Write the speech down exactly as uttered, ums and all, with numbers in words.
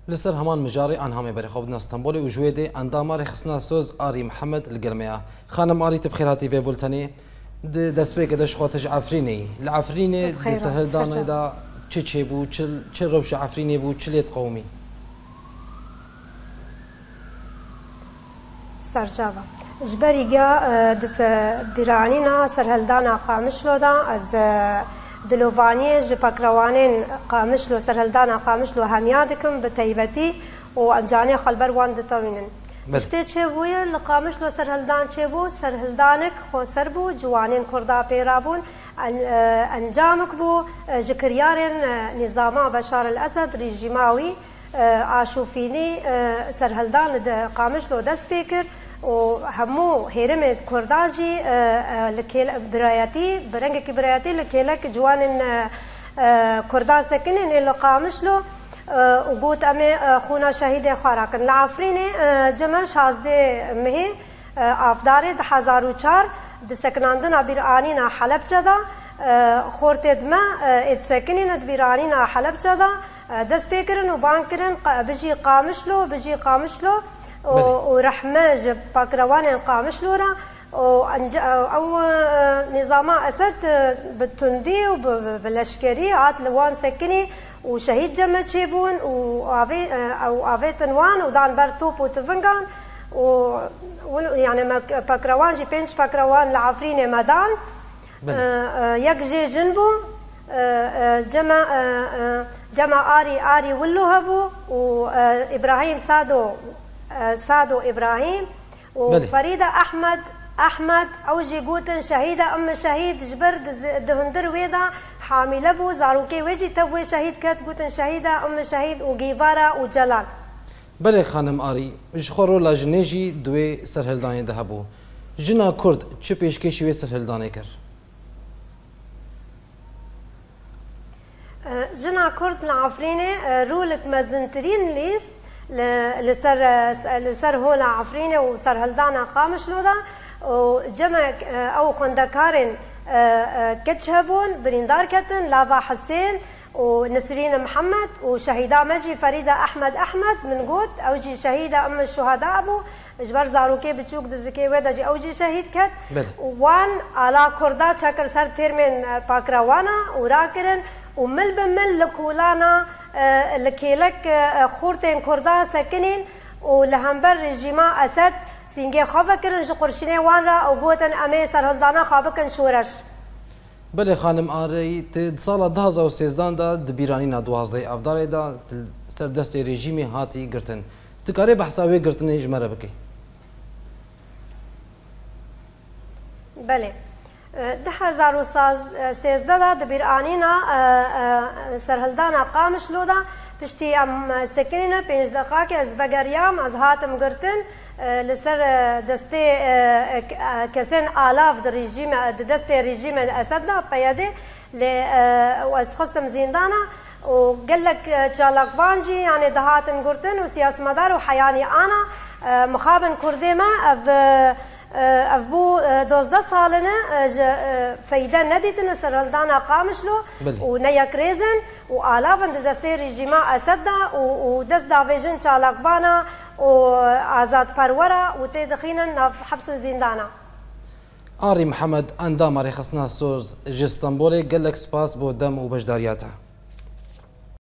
لسر همان مجاري آن همه بري خوبنا اسطنبول وجويدي اندامار خصنا سوز آري محمد القرمية خانم آري تبخير هاتي في بولتاني دست بيك دش خواتج عفريني العفريني دي سهل دانا دا چه چه بو چه روش عفريني بو چه ليت قومي سرجاوا جبري جا دس درانينا سرهلدانا قامشلو دا از دلوفاني جباكروانين قامشلو سرهلدانا قامشلو هميادكم بتيبتي وانجاني خلبر وان دتامينن اشتي چه بويا لقامشلو سرهلدان چه بو سرهلدانك خو سربو جوانين كردا بيرابون انجامك بو جكريارين نظاما بشار الاسد ريجيماوي آشوفيني سرهلدان قامشلو دست بيكر وهمو هيرمت كرداجي لكيل براياتي برنجك براياتي لكيلك جوان كردان سكنين اللي قامشلو وقوت امي خونا شهيد خاراكن العفريني جمع شازده مهي افداري ده هزار و چار ده سكناندنا بيرانينا حلب جدا خورتد ما اتسكنين بيرانينا حلب جدا دست بيكرن وبانكرن بجي قامشلو بجي قامشلو ورحمة جب باكروان قامشلو را او نظاما اسد بالتندي وبالاشكري عاد لوان سكني وشهيد جمع تشيبون وافي او افي تنوان ودان برتوب وتفنغان و يعني باكروان جي بينش باكروان العفريني مدان يك جي جنبو جمع جمع آري آري ولو هبو وإبراهيم سادو سادو إبراهيم وفريدة أحمد أحمد أوجي قوتن شهيدة أم شهيد جبر دهندر ويدا حاملة بو زاروكي ويجي تبوي شهيد كات قوتن شهيدة أم شهيد وجيفارا وجلال بله خانم آري جخورو لاجنيجي دوي سرهلداني دهبو جنا كرد چه پیشکشی وی سرهلداني كر جنا كرد العفريني رولك مزنترين ليست لسر لسر هولا عفريني وسر هلدانا خامشلودا وجمع او خندكارن كتشهبون بريندار كتن لافا حسين ونسرين محمد وشهيدا مجي فريدة احمد احمد من قوت اوجي شهيدة ام الشهداء ابو جبر زاروكي بتشوك دزكي ودا جي اوجي شهيد كت وان على كردا شكر سر تيرمن باكراوانا وراكرن ومل بمل لكولانا لكيلك خورتين كردا سكنين ولهمبر رجيما اسد سينجي خافكرن جقرشيني وان را وقوتن امي سرهلدانا خافكن شورش بله خانم آري تد سالا ده هزار و سیزدان دا دبیرانینا دوازده افدار دا سردست رژیمی هاتی گرتن تکاری بحثاوی گرتن اجمره بکی بله ده هزار و سیزده دا دبیرانینا سرهلدانا قامشلو دا پشتی ام سکنینا پنج دقاقی از بگریام از هاتم گرتن لسر دسته كسن آلاف در رژیم دسته رژیم اسد دا پیاده ل واس خستم زندانا وقال لك چالاقبانجي يعني دهاتن قرتن وسياسمدار وحياني انا مخابن كردي ما اف افبو دوزده سالنا فايده نديتن سرهلدانا قامشلو ونيا كريزن والافن دسته رژیم اسد دا ودست دافيجن چالاقبانا وآزاد پرورا وتدخينا في حبس زندانا آري محمد اندام آري خصنا سوز جستنبولي قال لك سباس بو دم وبجدارياتها